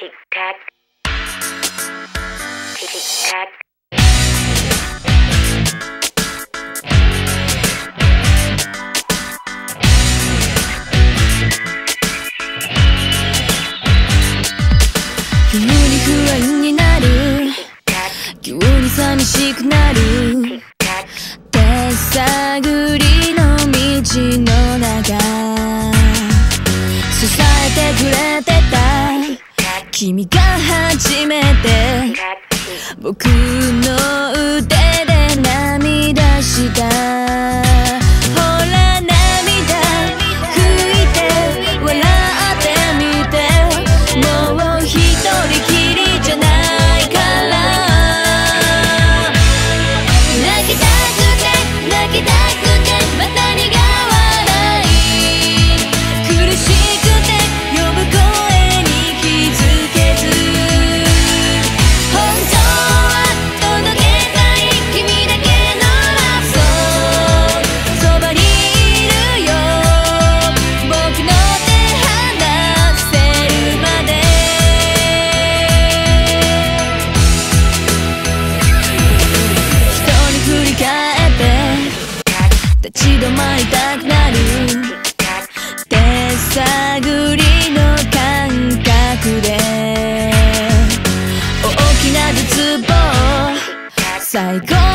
急に不安になる、急に寂しくなる、手探りの道の中、支えてくれてた君が初めて僕の腕で涙した。ほら涙拭いて笑ってみて、もう一人きりじゃないから。泣きたくて泣きたくてまた苦笑い、苦しくて呼ぶ声に気づけず、本当は届けたい君だけのLove Song、そばにいるよ僕の手離せるまで。一人振り返って立ち止まりたくなる、手探りの感覚で大きな絶望、最後